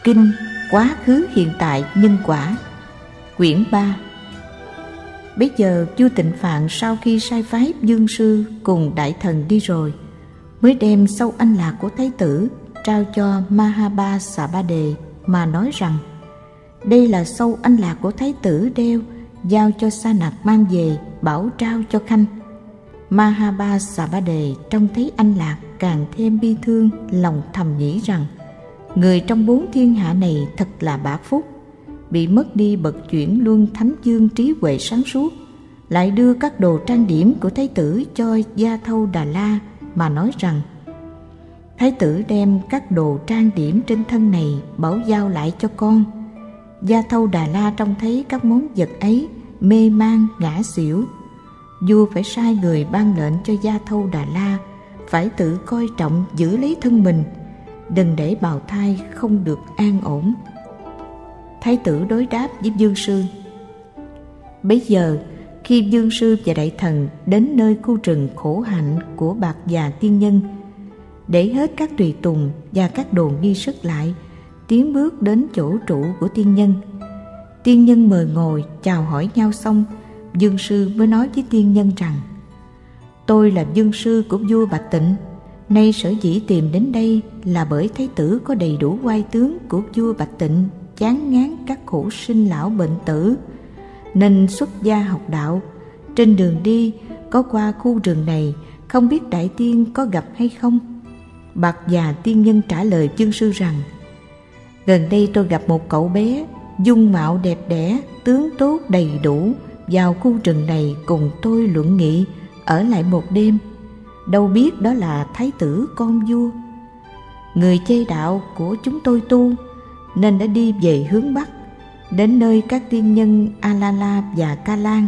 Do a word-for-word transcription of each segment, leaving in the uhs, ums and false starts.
Kinh Quá khứ hiện tại nhân quả, quyển ba. Bấy giờ vua Tịnh Phạn sau khi sai phái Dương Sư cùng đại thần đi rồi, mới đem sâu anh lạc của thái tử trao cho Mahabha-sa-ba-đề, mà nói rằng: đây là sâu anh lạc của thái tử đeo, giao cho Sa Nặc mang về, bảo trao cho Khanh. Mahabha-sa-ba-đề trông thấy anh lạc càng thêm bi thương, lòng thầm nghĩ rằng: người trong bốn thiên hạ này thật là bạc phúc, bị mất đi bậc chuyển luân thánh dương trí huệ sáng suốt, lại đưa các đồ trang điểm của thái tử cho Gia Thâu Đà La, mà nói rằng: thái tử đem các đồ trang điểm trên thân này bảo giao lại cho con. Gia Thâu Đà La trông thấy các món vật ấy, mê man ngã xỉu. Vua phải sai người ban lệnh cho Gia Thâu Đà La phải tự coi trọng giữ lấy thân mình, đừng để bào thai không được an ổn. Thái tử đối đáp với Dương Sư. Bấy giờ khi Dương Sư và đại thần đến nơi khu rừng khổ hạnh của Bạc Già tiên nhân, để hết các tùy tùng và các đồ nghi sức lại, tiến bước đến chỗ trụ của tiên nhân. Tiên nhân mời ngồi chào hỏi nhau xong, Dương Sư mới nói với tiên nhân rằng: tôi là Dương Sư của vua Bạch Tịnh, nay sở dĩ tìm đến đây là bởi thái tử có đầy đủ oai tướng của vua Bạch Tịnh, chán ngán các khổ sinh lão bệnh tử, nên xuất gia học đạo. Trên đường đi có qua khu rừng này, không biết đại tiên có gặp hay không? Bạc Già tiên nhân trả lời Dương Sư rằng: gần đây tôi gặp một cậu bé, dung mạo đẹp đẽ, tướng tốt đầy đủ, vào khu rừng này cùng tôi luận nghị, ở lại một đêm. Đâu biết đó là thái tử con vua. Người chê đạo của chúng tôi tu, nên đã đi về hướng Bắc, đến nơi các tiên nhân A-la-la và Ca-lan.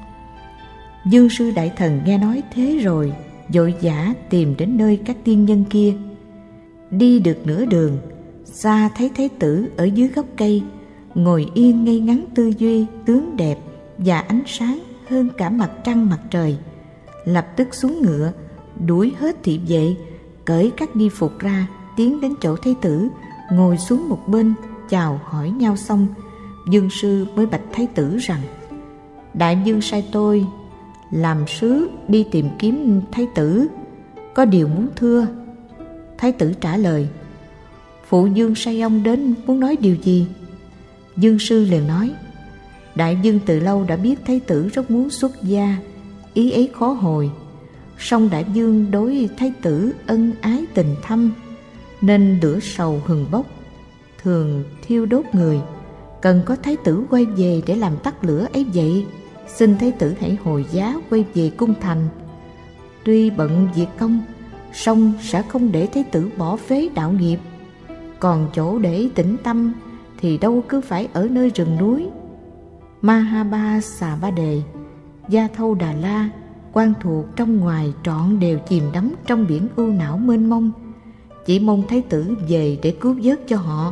Dương Sư đại thần nghe nói thế rồi, vội vã tìm đến nơi các tiên nhân kia. Đi được nửa đường, xa thấy thái tử ở dưới gốc cây, ngồi yên ngây ngắn tư duy, tướng đẹp và ánh sáng hơn cả mặt trăng mặt trời. Lập tức xuống ngựa, đuổi hết thị vệ, cởi các y phục ra, tiến đến chỗ thái tử, ngồi xuống một bên, chào hỏi nhau xong, Dương Sư mới bạch thái tử rằng: đại vương sai tôi làm sứ đi tìm kiếm thái tử, có điều muốn thưa. Thái tử trả lời: phụ vương sai ông đến muốn nói điều gì? Dương Sư liền nói: đại vương từ lâu đã biết thái tử rất muốn xuất gia, ý ấy khó hồi. Song đại vương đối thái tử ân ái tình thâm, nên lửa sầu hừng bốc, thường thiêu đốt người, cần có thái tử quay về để làm tắt lửa ấy vậy. Xin thái tử hãy hồi giá quay về cung thành. Tuy bận việc công, song sẽ không để thái tử bỏ phế đạo nghiệp. Còn chỗ để tĩnh tâm thì đâu cứ phải ở nơi rừng núi. Mahabha-sa-ba-đề, Gia Thâu Đà La, quan thuộc trong ngoài trọn đều chìm đắm trong biển ưu não mênh mông, chỉ mong thái tử về để cứu vớt cho họ.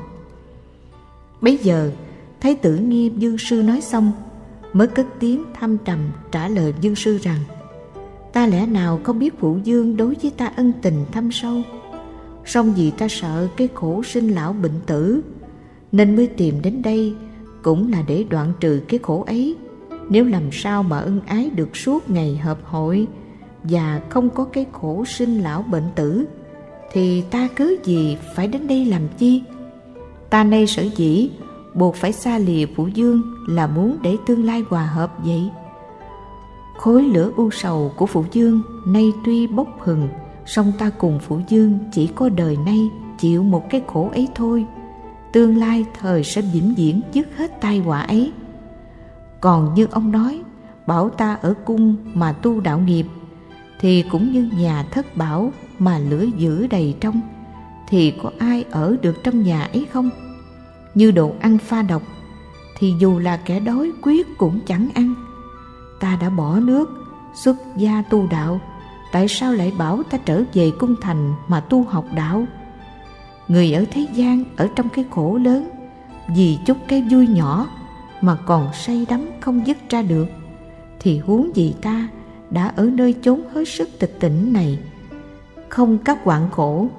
Bấy giờ thái tử nghe Dương Sư nói xong, mới cất tiếng thâm trầm trả lời Dương Sư rằng: ta lẽ nào không biết phụ vương đối với ta ân tình thâm sâu, song vì ta sợ cái khổ sinh lão bệnh tử, nên mới tìm đến đây, cũng là để đoạn trừ cái khổ ấy. Nếu làm sao mà ân ái được suốt ngày hợp hội, và không có cái khổ sinh lão bệnh tử, thì ta cớ gì phải đến đây làm chi? Ta nay sở dĩ buộc phải xa lìa phụ vương là muốn để tương lai hòa hợp vậy. Khối lửa u sầu của phụ vương nay tuy bốc hừng, song ta cùng phụ vương chỉ có đời nay chịu một cái khổ ấy thôi. Tương lai thời sẽ vĩnh viễn dứt hết tai họa ấy. Còn như ông nói, bảo ta ở cung mà tu đạo nghiệp, thì cũng như nhà thất bảo mà lửa giữ đầy trong, thì có ai ở được trong nhà ấy không? Như đồ ăn pha độc, thì dù là kẻ đói quyết cũng chẳng ăn. Ta đã bỏ nước, xuất gia tu đạo, tại sao lại bảo ta trở về cung thành mà tu học đạo? Người ở thế gian ở trong cái khổ lớn, vì chút cái vui nhỏ mà còn say đắm không dứt ra được, thì huống gì ta đã ở nơi chốn hết sức tịch tỉnh này. Không các hoạn khổ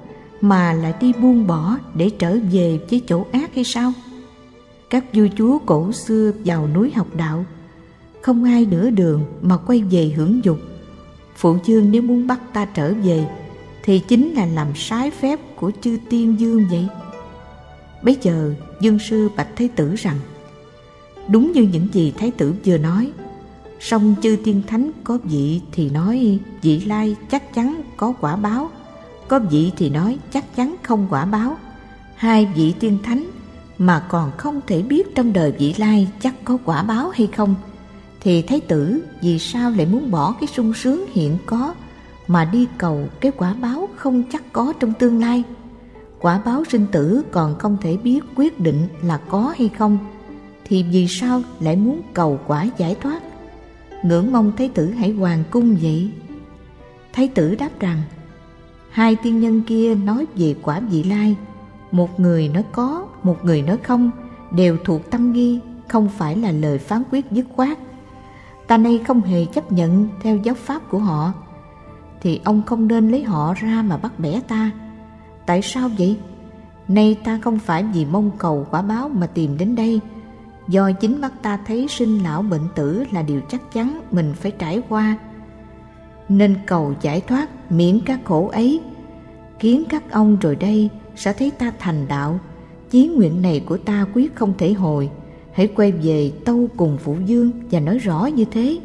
mà lại đi buông bỏ để trở về với chỗ ác hay sao? Các vua chúa cổ xưa vào núi học đạo, không ai nửa đường mà quay về hưởng dục. Phụ vương nếu muốn bắt ta trở về thì chính là làm trái phép của chư tiên vương vậy. Bấy giờ Dương sư bạch Thái tử rằng: đúng như những gì Thái tử vừa nói, song chư tiên thánh có vị thì nói vị lai chắc chắn có quả báo, có vị thì nói chắc chắn không quả báo. Hai vị tiên thánh mà còn không thể biết trong đời vị lai chắc có quả báo hay không, thì Thái tử vì sao lại muốn bỏ cái sung sướng hiện có mà đi cầu cái quả báo không chắc có trong tương lai? Quả báo sinh tử còn không thể biết quyết định là có hay không, thì vì sao lại muốn cầu quả giải thoát? Ngưỡng mong Thái tử hãy hoàng cung vậy. Thái tử đáp rằng: hai tiên nhân kia nói về quả vị lai, một người nói có, một người nói không, đều thuộc tâm nghi, không phải là lời phán quyết dứt khoát. Ta nay không hề chấp nhận theo giáo pháp của họ, thì ông không nên lấy họ ra mà bắt bẻ ta. Tại sao vậy? Nay ta không phải vì mong cầu quả báo mà tìm đến đây, do chính mắt ta thấy sinh lão bệnh tử là điều chắc chắn mình phải trải qua, nên cầu giải thoát miễn các khổ ấy. Kiến các ông rồi đây sẽ thấy ta thành đạo, chí nguyện này của ta quyết không thể hồi. Hãy quay về tâu cùng phụ vương và nói rõ như thế.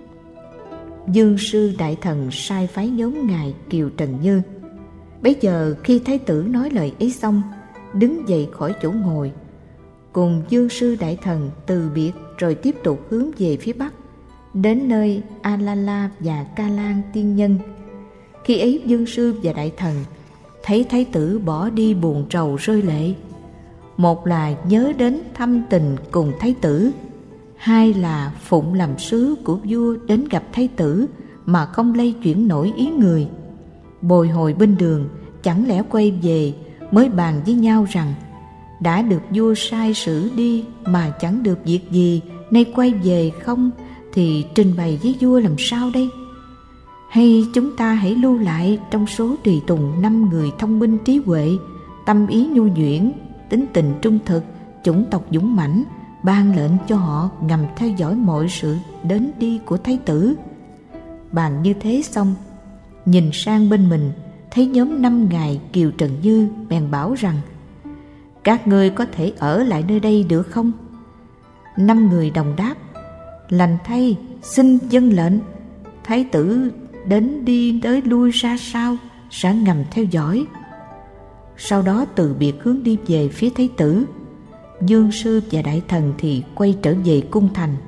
Dương sư đại thần sai phái nhóm ngài Kiều Trần Như. Bấy giờ khi Thái tử nói lời ấy xong, đứng dậy khỏi chỗ ngồi, cùng Dương sư đại thần từ biệt, rồi tiếp tục hướng về phía bắc, đến nơi A-la-la và Ca-lan tiên nhân. Khi ấy Dương sư và đại thần thấy Thái tử bỏ đi buồn rầu rơi lệ. Một là nhớ đến thâm tình cùng Thái tử, hai là phụng làm sứ của vua đến gặp Thái tử mà không lay chuyển nổi ý người. Bồi hồi bên đường, chẳng lẽ quay về mới bàn với nhau rằng: đã được vua sai sử đi mà chẳng được việc gì, nay quay về không thì trình bày với vua làm sao đây? Hay chúng ta hãy lưu lại trong số tùy tùng năm người thông minh trí huệ, tâm ý nhu nhuyễn, tính tình trung thực, chủng tộc dũng mãnh, ban lệnh cho họ ngầm theo dõi mọi sự đến đi của Thái tử. Bàn như thế xong, nhìn sang bên mình thấy nhóm năm ngài Kiều Trần Như, bèn bảo rằng: các ngươi có thể ở lại nơi đây được không? Năm người đồng đáp: lành thay, xin vâng lệnh. Thái tử đến đi tới lui ra sao sẽ ngầm theo dõi. Sau đó từ biệt hướng đi về phía Thái tử. Dương sư và đại thần thì quay trở về cung thành.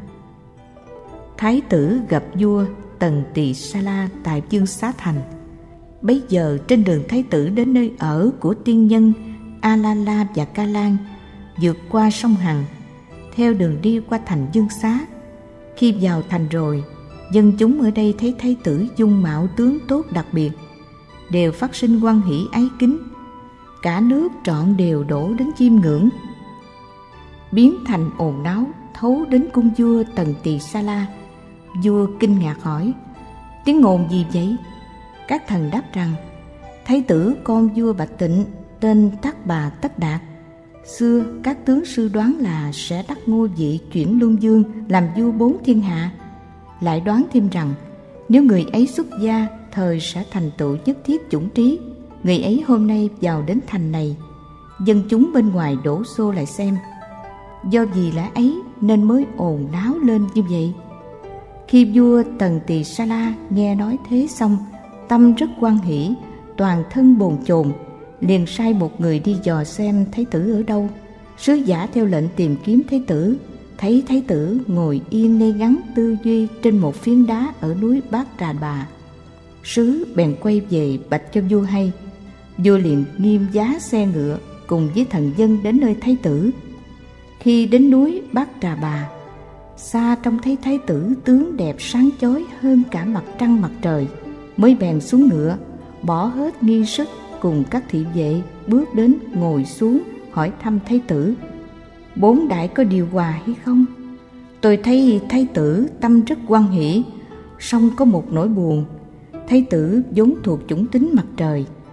Thái tử gặp vua Tần Tỳ Sa La tại Dương Xá Thành. Bấy giờ trên đường Thái tử đến nơi ở của tiên nhân A-la-la và Ca-lan, vượt qua sông Hằng, theo đường đi qua thành Dương Xá. Khi vào thành rồi, dân chúng ở đây thấy Thái tử dung mạo tướng tốt đặc biệt, đều phát sinh hoan hỷ ái kính. Cả nước trọn đều đổ đến chiêm ngưỡng, biến thành ồn náo thấu đến cung vua Tần Tỳ Sa La. Vua kinh ngạc hỏi: tiếng ồn gì vậy? Các thần đáp rằng: Thái tử con vua Bạch Tịnh, tên Tắc Bà Tất Đạt, xưa các tướng sư đoán là sẽ đắc ngôi vị chuyển luân vương, làm vua bốn thiên hạ. Lại đoán thêm rằng nếu người ấy xuất gia, thời sẽ thành tựu nhất thiết chủng trí. Người ấy hôm nay vào đến thành này, dân chúng bên ngoài đổ xô lại xem. Do vì lẽ ấy nên mới ồn náo lên như vậy. Khi vua Tần Tỳ Sa La nghe nói thế xong, tâm rất hoan hỷ, toàn thân bồn chồn, liền sai một người đi dò xem Thái tử ở đâu. Sứ giả theo lệnh tìm kiếm Thái tử, thấy Thái tử ngồi yên ngay ngắn tư duy trên một phiến đá ở núi Bát Trà Bà. Sứ bèn quay về bạch cho vua hay. Vua liền nghiêm giá xe ngựa cùng với thần dân đến nơi Thái tử. Khi đến núi Bát Trà Bà, xa trông thấy Thái tử tướng đẹp sáng chói hơn cả mặt trăng mặt trời, mới bèn xuống ngựa, bỏ hết nghi sức cùng các thị vệ, bước đến ngồi xuống hỏi thăm Thái tử: bốn đại có điều hòa hay không? Tôi thấy Thái tử tâm rất hoan hỷ, song có một nỗi buồn. Thái tử vốn thuộc chủng tính mặt trời,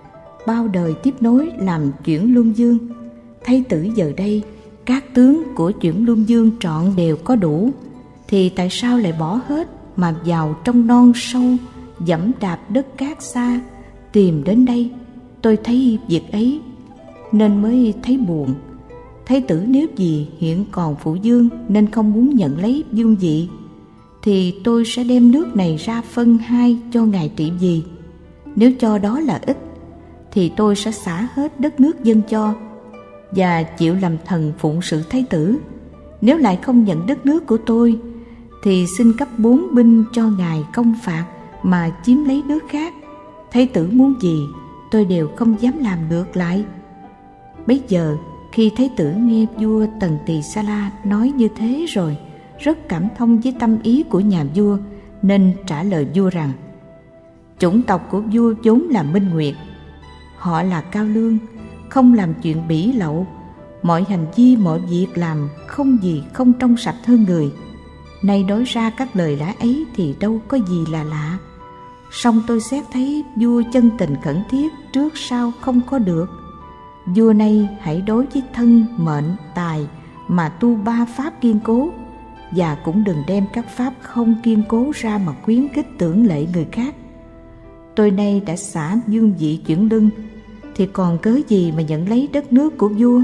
bao đời tiếp nối làm chuyển luân dương. Thái tử giờ đây các tướng của chuyển luân dương trọn đều có đủ, thì tại sao lại bỏ hết mà vào trong non sâu, dẫm đạp đất cát xa, tìm đến đây? Tôi thấy việc ấy nên mới thấy buồn. Thái tử nếu vì hiện còn phụ dương nên không muốn nhận lấy vương vị, thì tôi sẽ đem nước này ra phân hai cho ngài trị vì. Nếu cho đó là ít, thì tôi sẽ xả hết đất nước dâng cho, và chịu làm thần phụng sự thái tử. Nếu lại không nhận đất nước của tôi, thì xin cấp bốn binh cho ngài công phạt mà chiếm lấy nước khác. Thái tử muốn gì, tôi đều không dám làm ngược lại. Bấy giờ khi thái tử nghe vua Tần Tỳ Sa La nói như thế rồi, rất cảm thông với tâm ý của nhà vua, nên trả lời vua rằng: chủng tộc của vua vốn là Minh Nguyệt, họ là cao lương, không làm chuyện bỉ lậu, mọi hành vi mọi việc làm không gì không trong sạch hơn người. Nay nói ra các lời lẽ ấy thì đâu có gì là lạ. Song tôi xét thấy vua chân tình khẩn thiết, trước sau không có được. Vua nay hãy đối với thân, mệnh, tài mà tu ba pháp kiên cố, và cũng đừng đem các pháp không kiên cố ra mà khuyến khích tưởng lệ người khác. Tôi nay đã xả vương vị chuyển luân, thì còn cớ gì mà nhận lấy đất nước của vua?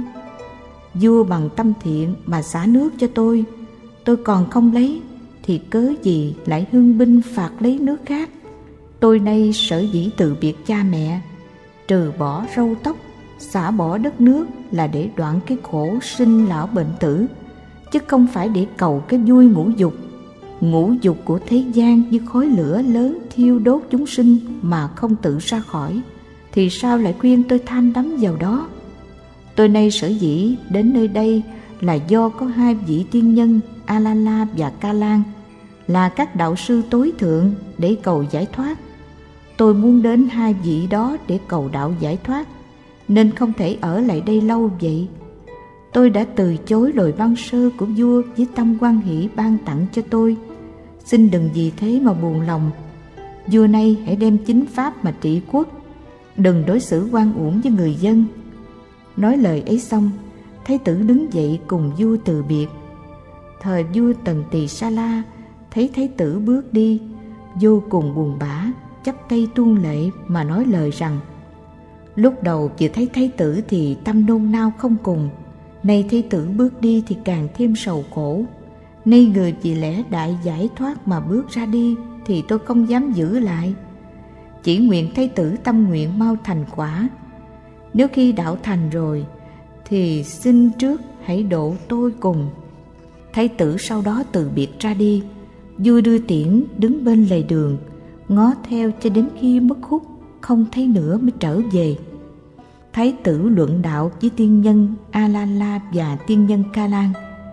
Vua bằng tâm thiện mà xả nước cho tôi, tôi còn không lấy, thì cớ gì lại hưng binh phạt lấy nước khác? Tôi nay sở dĩ từ biệt cha mẹ, trừ bỏ râu tóc, xả bỏ đất nước là để đoạn cái khổ sinh lão bệnh tử, chứ không phải để cầu cái vui ngũ dục. Ngũ dục của thế gian như khói lửa lớn thiêu đốt chúng sinh mà không tự ra khỏi, thì sao lại khuyên tôi tham đắm vào đó? Tôi nay sở dĩ đến nơi đây là do có hai vị tiên nhân A-la-la và Ca-lan là các đạo sư tối thượng để cầu giải thoát. Tôi muốn đến hai vị đó để cầu đạo giải thoát, nên không thể ở lại đây lâu vậy. Tôi đã từ chối lời ban sơ của vua với tâm hoan hỷ ban tặng cho tôi. Xin đừng vì thế mà buồn lòng. Vua nay hãy đem chính pháp mà trị quốc, đừng đối xử oan uổng với người dân. Nói lời ấy xong, thái tử đứng dậy cùng vua từ biệt. Thời vua Tần Tỳ Sa La thấy thái tử bước đi, vô cùng buồn bã, chắp tay tuôn lệ mà nói lời rằng: lúc đầu vừa thấy thái tử thì tâm nôn nao không cùng, nay thái tử bước đi thì càng thêm sầu khổ. Nay người vì lẽ đại giải thoát mà bước ra đi, thì tôi không dám giữ lại. Chỉ nguyện thái tử tâm nguyện mau thành quả. Nếu khi đạo thành rồi, thì xin trước hãy độ tôi cùng. Thái tử sau đó từ biệt ra đi. Vua đưa tiễn đứng bên lề đường, ngó theo cho đến khi mất hút, không thấy nữa mới trở về. Thái tử luận đạo với tiên nhân A-la-la và tiên nhân Ca-lan.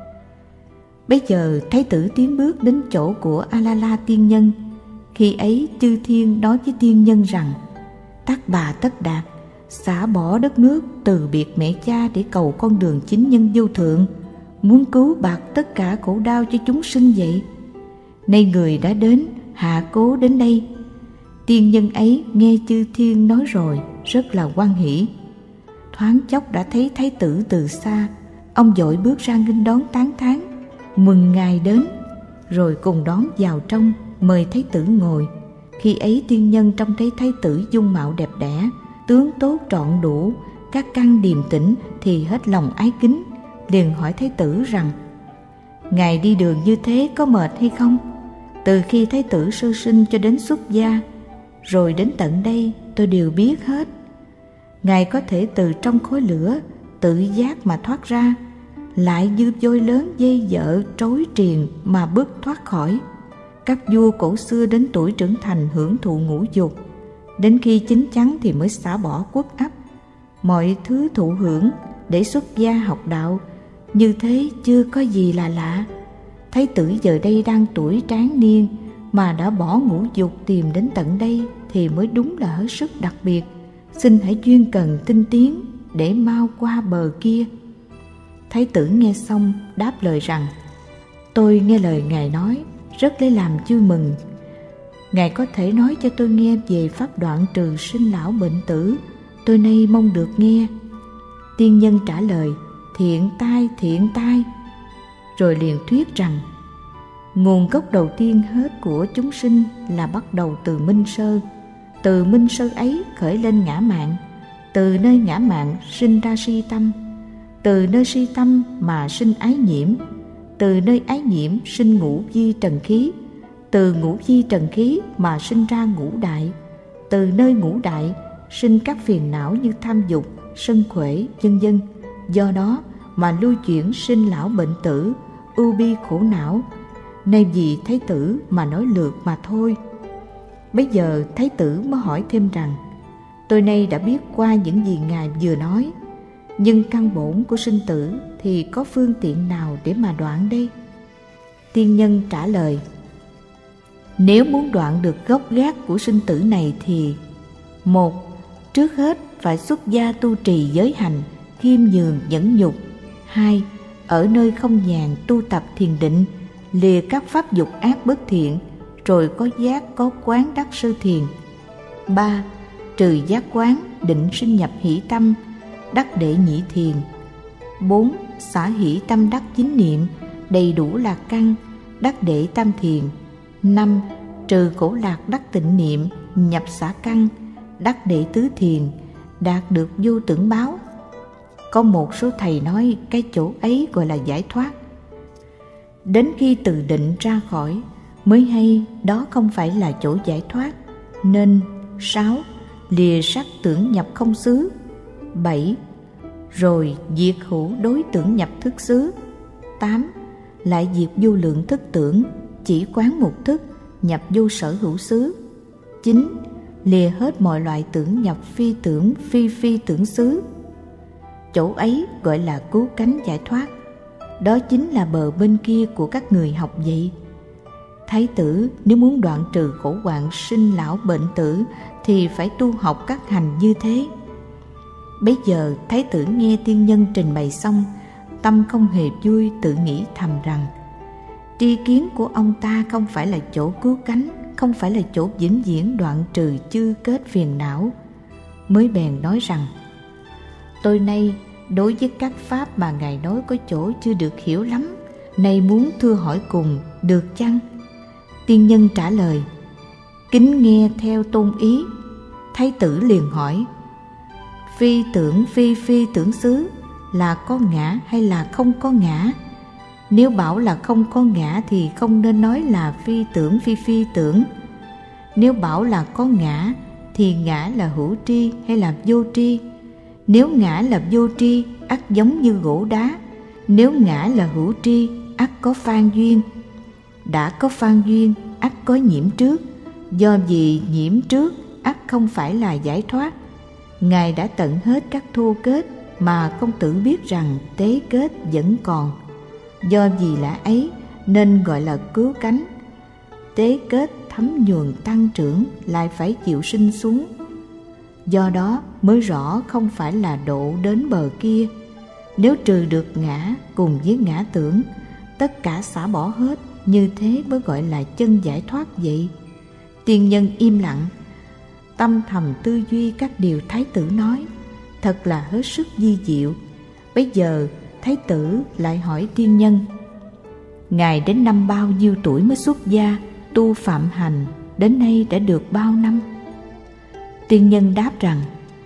Bây giờ thái tử tiến bước đến chỗ của A-la-la tiên nhân. Khi ấy chư thiên nói với tiên nhân rằng: Tất Bà Tất Đạt, xả bỏ đất nước, từ biệt mẹ cha để cầu con đường chính nhân vô thượng, muốn cứu bạc tất cả khổ đau cho chúng sinh vậy. Nay người đã đến, hạ cố đến đây. Tiên nhân ấy nghe chư thiên nói rồi, rất là hoan hỷ. Thoáng chốc đã thấy thái tử từ xa, ông vội bước ra nghênh đón tán thán, mừng ngài đến, rồi cùng đón vào trong, mời thái tử ngồi. Khi ấy tiên nhân trông thấy thái tử dung mạo đẹp đẽ, tướng tốt trọn đủ, các căn điềm tĩnh, thì hết lòng ái kính, liền hỏi thái tử rằng: ngài đi đường như thế có mệt hay không? Từ khi thái tử sơ sinh cho đến xuất gia, rồi đến tận đây, tôi đều biết hết. Ngài có thể từ trong khối lửa tự giác mà thoát ra, lại như voi lớn dây dợ trối triền mà bước thoát khỏi. Các vua cổ xưa đến tuổi trưởng thành hưởng thụ ngũ dục, đến khi chín chắn thì mới xả bỏ quốc ách, mọi thứ thụ hưởng để xuất gia học đạo. Như thế chưa có gì là lạ. Thái tử giờ đây đang tuổi tráng niên mà đã bỏ ngũ dục tìm đến tận đây, thì mới đúng là hết sức đặc biệt. Xin hãy chuyên cần tinh tiến để mau qua bờ kia. Thái tử nghe xong đáp lời rằng: tôi nghe lời ngài nói, rất lấy làm vui mừng. Ngài có thể nói cho tôi nghe về pháp đoạn trừ sinh lão bệnh tử, tôi nay mong được nghe. Tiên nhân trả lời: thiện tai, thiện tai. Rồi liền thuyết rằng nguồn gốc đầu tiên hết của chúng sinh là bắt đầu từ Minh Sơ. Từ Minh Sơ ấy khởi lên ngã mạn, từ nơi ngã mạn sinh ra si tâm, từ nơi si tâm mà sinh ái nhiễm, từ nơi ái nhiễm sinh ngũ vi trần khí, từ ngũ vi trần khí mà sinh ra ngũ đại, từ nơi ngũ đại sinh các phiền não như tham dục, sân khỏe, vân vân. Do đó mà lưu chuyển sinh lão bệnh tử, ưu bi khổ não. Nay vì Thái tử mà nói lượt mà thôi. Bây giờ Thái tử mới hỏi thêm rằng: tôi nay đã biết qua những gì ngài vừa nói, nhưng căn bổn của sinh tử thì có phương tiện nào để mà đoạn đây? Tiên nhân trả lời: nếu muốn đoạn được gốc gác của sinh tử này thì: một, trước hết phải xuất gia tu trì giới hành, khiêm nhường nhẫn nhục. Hai, ở nơi không nhàn tu tập thiền định, lìa các pháp dục ác bất thiện, rồi có giác có quán đắc sơ thiền. Ba, trừ giác quán, định sinh nhập hỷ tâm, đắc đệ nhị thiền. Bốn, xả hỷ tâm đắc chính niệm, đầy đủ lạc căn, đắc đệ tam thiền. Năm, trừ khổ lạc đắc tịnh niệm, nhập xả căn, đắc đệ tứ thiền, đạt được vô tưởng báo. Có một số thầy nói cái chỗ ấy gọi là giải thoát. Đến khi từ định ra khỏi mới hay đó không phải là chỗ giải thoát. Nên sáu, lìa sắc tưởng nhập không xứ. Bảy, rồi diệt hữu đối tưởng nhập thức xứ. Tám, lại diệt vô lượng thức tưởng, chỉ quán một thức, nhập vô sở hữu xứ. Chín, lìa hết mọi loại tưởng nhập phi tưởng phi phi tưởng xứ. Chỗ ấy gọi là cứu cánh giải thoát. Đó chính là bờ bên kia của các người học vậy. Thái tử nếu muốn đoạn trừ khổ hoạn sinh lão bệnh tử thì phải tu học các hành như thế. Bấy giờ Thái tử nghe tiên nhân trình bày xong, tâm không hề vui, tự nghĩ thầm rằng: tri kiến của ông ta không phải là chỗ cứu cánh, không phải là chỗ vĩnh viễn đoạn trừ chư kết phiền não. Mới bèn nói rằng: tôi nay đối với các pháp mà ngài nói có chỗ chưa được hiểu lắm, nay muốn thưa hỏi cùng, được chăng? Tiên nhân trả lời: kính nghe theo tôn ý. Thái tử liền hỏi: phi tưởng phi phi tưởng xứ là có ngã hay là không có ngã? Nếu bảo là không có ngã thì không nên nói là phi tưởng phi phi tưởng. Nếu bảo là có ngã thì ngã là hữu tri hay là vô tri? Nếu ngã là vô tri, ắt giống như gỗ đá. Nếu ngã là hữu tri, ắt có phan duyên. Đã có phan duyên, ắt có nhiễm trước. Do vì nhiễm trước, ắt không phải là giải thoát. Ngài đã tận hết các thô kết mà không tự biết rằng tế kết vẫn còn. Do vì lạ ấy nên gọi là cứu cánh. Tế kết thấm nhuần tăng trưởng lại phải chịu sinh xuống. Do đó mới rõ không phải là độ đến bờ kia. Nếu trừ được ngã cùng với ngã tưởng, tất cả xả bỏ hết, như thế mới gọi là chân giải thoát vậy. Tiên nhân im lặng, tâm thầm tư duy các điều Thái tử nói, thật là hết sức vi diệu. Bây giờ Thái tử lại hỏi tiên nhân: ngài đến năm bao nhiêu tuổi mới xuất gia, tu phạm hành, đến nay đã được bao năm? Tiên nhân đáp rằng: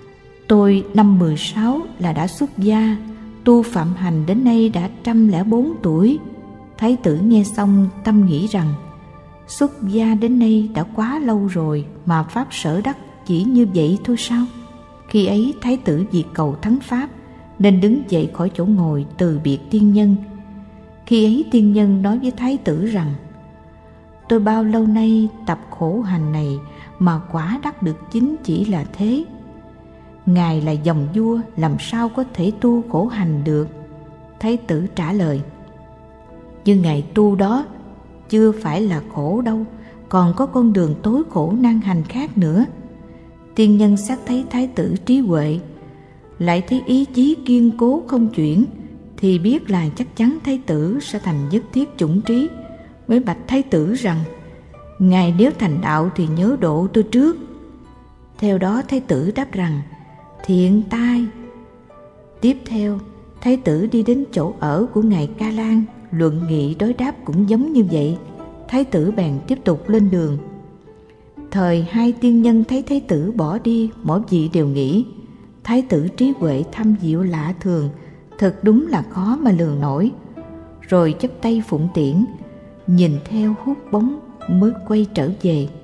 tôi năm mười sáu là đã xuất gia, tu phạm hành đến nay đã trăm lẻ bốn tuổi. Thái tử nghe xong tâm nghĩ rằng: xuất gia đến nay đã quá lâu rồi mà pháp sở đắc chỉ như vậy thôi sao? Khi ấy Thái tử vì cầu thắng pháp nên đứng dậy khỏi chỗ ngồi từ biệt tiên nhân. Khi ấy tiên nhân nói với Thái tử rằng: tôi bao lâu nay tập khổ hành này mà quả đắc được chính chỉ là thế. Ngài là dòng vua, làm sao có thể tu khổ hành được? Thái tử trả lời: nhưng ngài tu đó chưa phải là khổ đâu, còn có con đường tối khổ nan hành khác nữa. Tiên nhân xét thấy Thái tử trí huệ, lại thấy ý chí kiên cố không chuyển, thì biết là chắc chắn Thái tử sẽ thành nhất thiết chủng trí, mới bạch Thái tử rằng: ngài nếu thành đạo thì nhớ độ tôi trước. Theo đó Thái tử đáp rằng: thiện tai. Tiếp theo, thái tử đi đến chỗ ở của ngài Ca Lan, luận nghị đối đáp cũng giống như vậy. Thái tử bèn tiếp tục lên đường. Thời hai tiên nhân thấy thái tử bỏ đi, mỗi vị đều nghĩ thái tử trí huệ thâm diệu lạ thường, thật đúng là khó mà lường nổi. Rồi chắp tay phụng tiễn, nhìn theo hút bóng mới quay trở về.